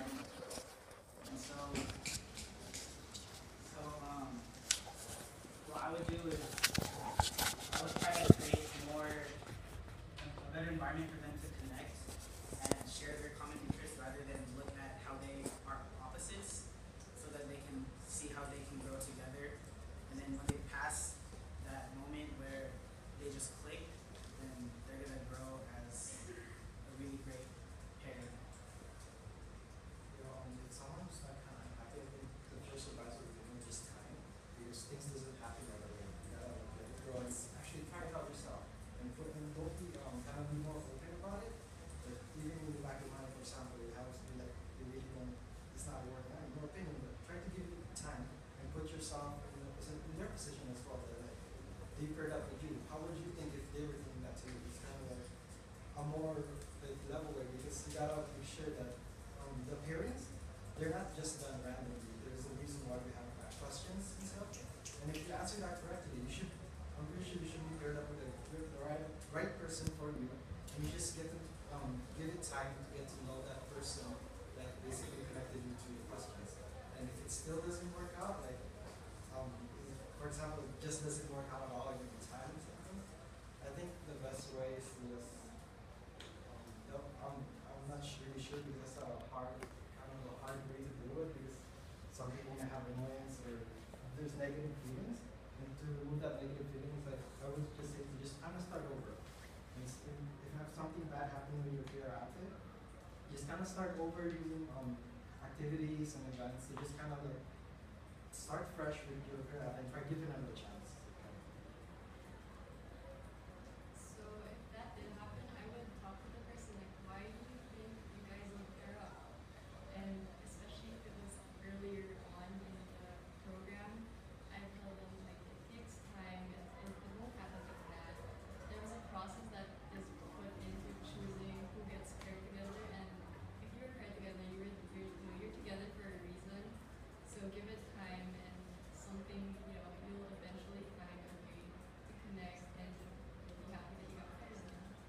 And what I would do is I would try to create a better environment for them to connect and share their common interests rather than look at how they are opposites, so that they can see how they can grow together. And then when they pass that moment where they just click, then they're gonna grow as a really great pair. If someone's not kind of happy, I think the first advice would be just time, because things doesn't happen right away. You gotta let it grow and actually try it out yourself. And don't be kind of be more open about it. But even in the back of your mind, for example, you have to be like you really don't, it's not working out in your opinion, but try to give it time and put yourself in their position as well. They're like they paired up with you. How would you think if they were thinking that too? It's kind of like a more like level way, because you gotta be sure that the parents, they're not just done randomly. There's a reason why we have questions and stuff. And if you answer that correctly, I'm pretty sure you should be paired up with the right person for you. And you just get to give it time to get to know that person that basically connected you to your questions. And if it still doesn't work out, like for example, it just doesn't work out at all, you need time or something, I think the best way is to just I'm not really sure, because that's a hard way to do it, because some people may have annoyance or there's negative feelings. And to remove that negative feelings, like I would just say to just kind of start over. And if you have something bad happening with your peer outfit, just kind of start over using activities and events to just kind of like start fresh with your peer outfit and try giving them a chance. So if that did happen, I would talk to the person, like, why do you think you guys don't pair up? And especially if it was earlier on in the program, I tell them, like, it takes time and it won't happen like that. There's a process that is put into choosing who gets paired together, and if you're paired together, you're together for a reason. So give it time and something, you'll eventually find a way to connect, and you'll be happy that you got paired.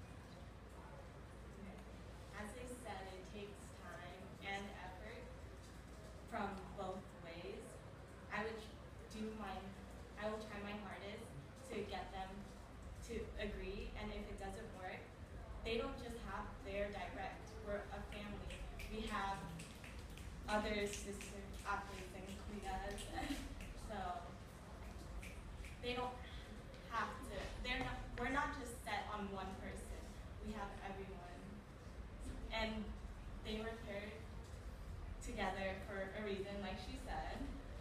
As they said, it takes time and effort from both ways. I would I will try my hardest to get them to agree, and if it doesn't work, they don't just have their direct. We're a family. We have other sister athletes and cuidas, so they don't have to. We're not just set on one person. We have everyone, and they were paired together for a reason, like she said.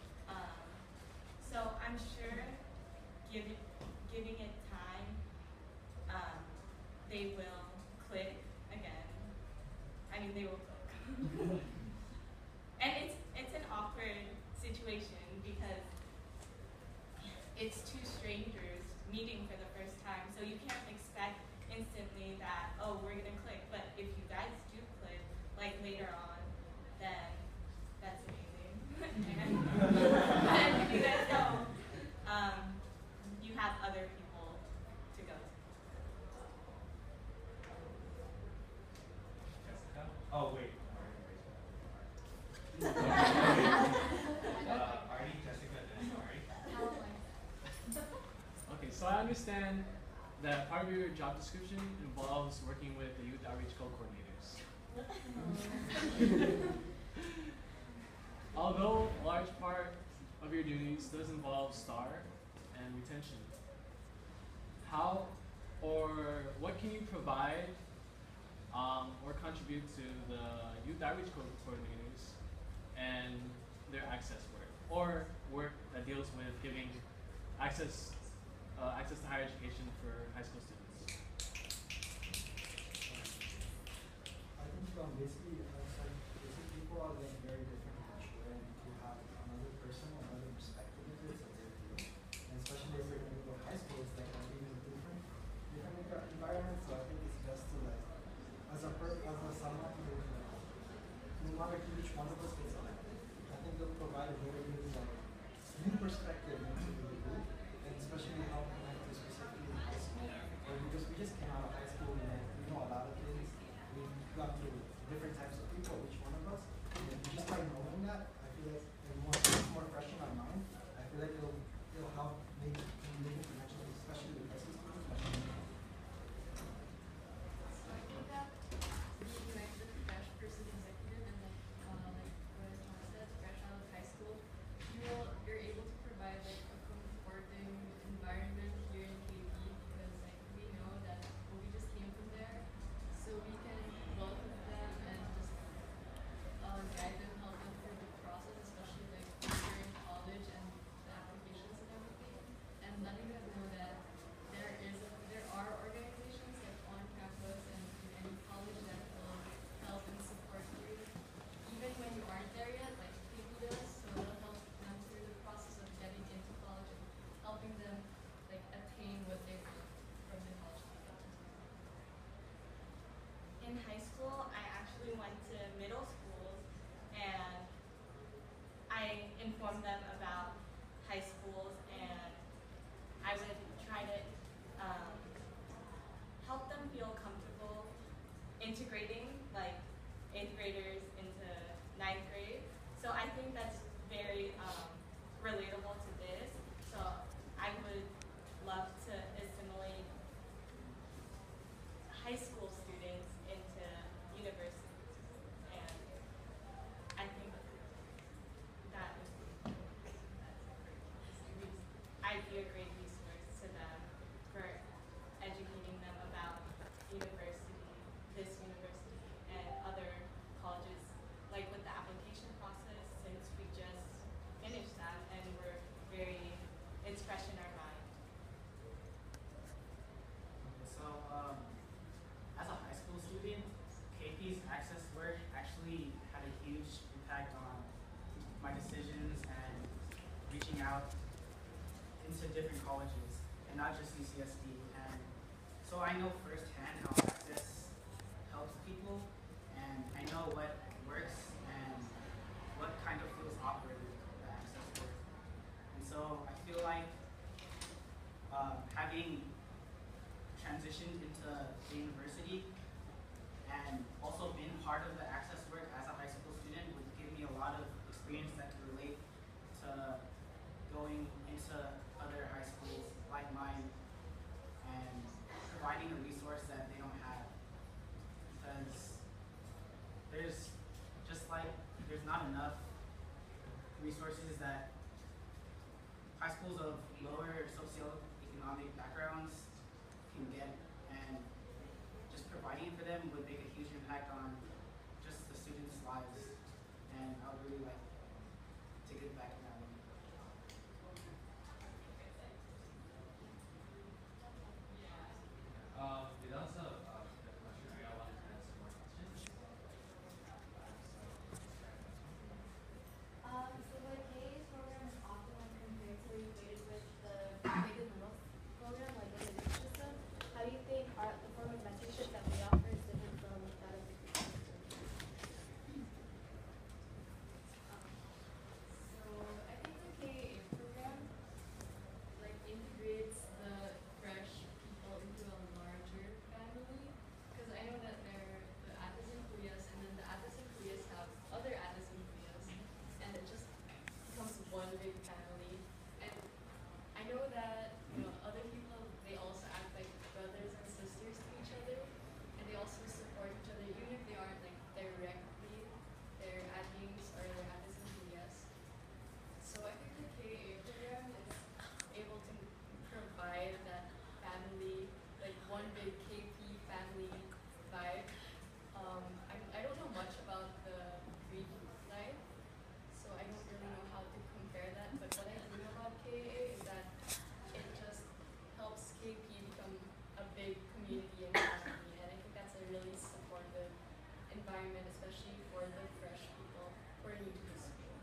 So I'm sure giving it time, they will click again. I mean, they will click. And it's an awkward situation because it's two strangers meeting for the first time, so you can't expect instantly that, oh, we're gonna click. But if you guys do click, like later on, then that's amazing. And if you guys don't, you have other people to go to. Jessica? Oh, wait. Artie, Jessica, then Ari. Okay, so I understand that part of your job description involves working with the youth outreach co-coordinators. Although a large part of your duties does involve STAR and retention, how or what can you provide or contribute to the youth outreach coordinators and their access work, or work that deals with giving access to higher education for high school students? I think basically people are like very different in each way, and you have another person, another perspective of it, that they feel. And especially if you're going to go to high school, it's like a really different environment. So I think it's best to like, as someone who, no matter who each one of us gets elected, I think they'll provide a very good new perspective into the group, and especially how we connect to specifically high school. Because we just came out of high school, we know a lot of things. We've gone through different types of people, each one of us. And inform them about high schools, and I would try to help them feel comfortable integrating like 8th graders into 9th grade. So I think that's very relatable to this. So I would love to assimilate high school students into universities, and I think that I'd be a great resource to them for educating them about university, this university, and other colleges, like with the application process, since we just finished that and it's fresh in our mind. Okay, so as a high school student, KP's Access work actually had a huge impact on my decisions and reaching out into different colleges, and not just UCSD. And so I know firsthand how Access helps people, and I know what works and what kind of feels awkward with the Access work. And so I feel like having transitioned into the university and also been part of the Access work as a high school student would give me a lot of experience that could relate to going into other high schools like mine and providing a resource that they don't have. Because there's not enough resources that high schools of lower socioeconomic backgrounds can get, and just providing it for them would make a huge impact on just the students' lives, and I would really like to give back in that way. We also the question I wanted to ask more questions. So the KA's program is often compared to related with the big and little program, like in the Duke system. How do you think the form of mentorship that we offer is different from that of the Duke system? So I think the KA program like integrates the fresh people into a larger family, because I know that they're the Atlas and Cuyas, and then the Atlas and Cuyas have other Atlas and Cuyas, and it just becomes one big family. And I know that other people, they also act like brothers and sisters to each other, and they also support each other even if they aren't like directly their admins or their Atlas and Cuyas. So I think the KA program is able to provide that family, like one big KP family vibe. I don't know much about the Greek life, so I don't really know how to compare that. But what I do know about KA is that it just helps KP become a big community and family, and I think that's a really supportive environment, especially for the fresh people who are new to the school.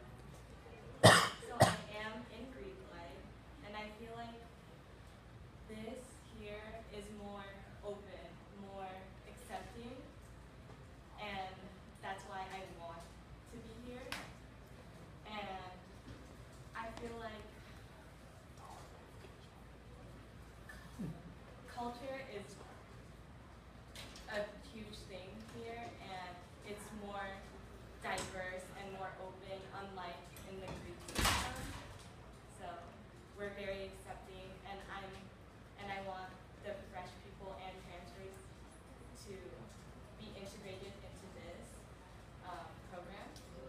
So I am in Greek life, and I feel like this here is more open, more accepting, and that's why I want to be here. And I feel like culture is a huge thing here, and it's more diverse and more open, unlike in the Greek system. So we're very accepting, and I want the fresh people and transfers to be integrated into this program.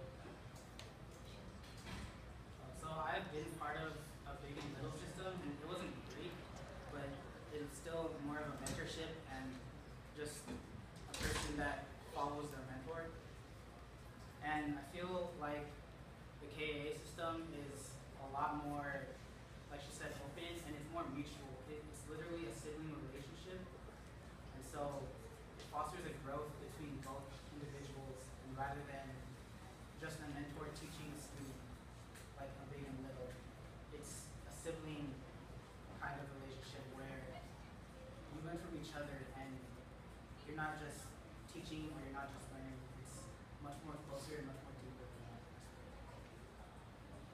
So I've been part of a big and little system, and it wasn't great, but it's still more of a mentorship and just a person that follows their mentor. And I feel like the KAA system is a lot more, like she said, open, and it's more mutual. It's literally a sibling relationship, and so it fosters a growth between both individuals, and rather than just a mentor teaching a student, like a big and little, it's a sibling kind of relationship where you learn from each other, and you're not just teaching or you're not just learning. It's much more closer and much more deeper than that.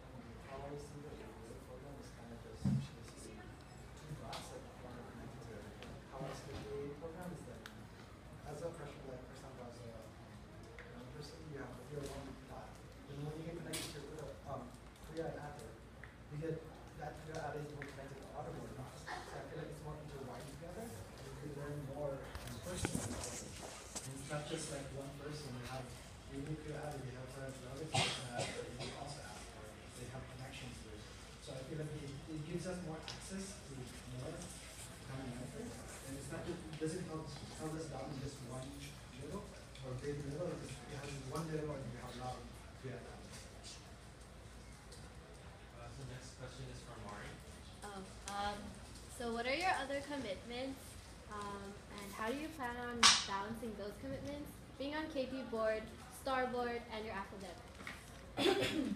does it tell us down in just one little or big little, or does it has one little, or do you have a lot of diagrams? So next question is from Mari. Oh, so what are your other commitments, and how do you plan on balancing those commitments, being on KP board, Star board, and your academics?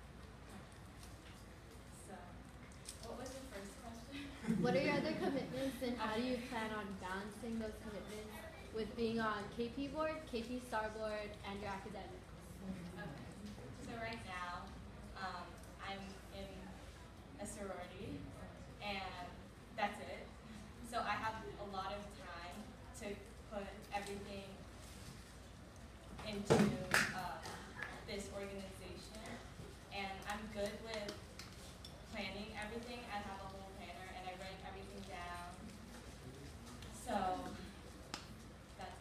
So, what was the first question? What are your other commitments, and how do you plan on balancing those commitments with being on KP board, KP Star board, and your academics? Okay. So right now, I'm in a sorority, and that's it. So I have a lot of time to put everything into this organization, and I'm good with planning everything. I have a whole planner, and I write everything down. So that's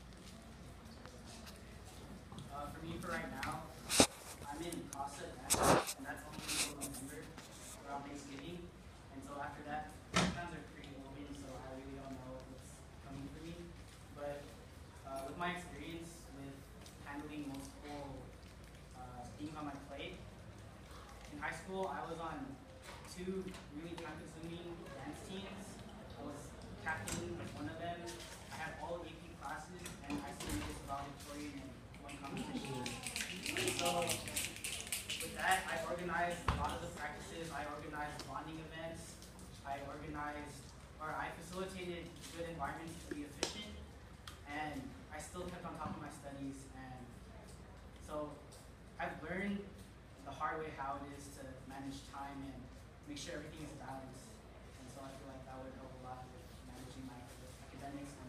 For me, for right now, I'm in CASA Advanced, and that's only until November, around Thanksgiving. And so after that, plans are pretty open, so I really don't know what's coming for me. But with my experience with handling multiple things on my plate, in high school, I was on 2 really time-consuming dance teams. I was captain of one of them. I had all AP classes, and I still made it valedictorian in one competition. So with that, I organized a lot of the practices. I organized bonding events. I facilitated good environments to be efficient, and I still kept on top of my studies. And so I've learned the hard way how it is to manage time and make sure everything is balanced. And so I feel like that would help a lot with managing my academics